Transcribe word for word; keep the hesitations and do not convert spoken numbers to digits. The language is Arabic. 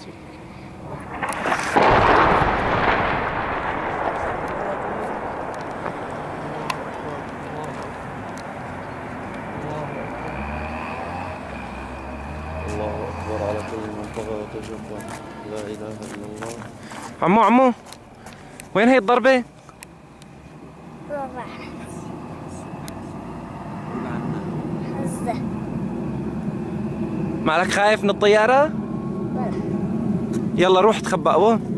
الله أكبر على كل من طغى وتجبر. لا إله إلا الله. عمو عمو وين هي الضربة؟ مالك خايف من الطيارة؟ يلا روح تخبأ.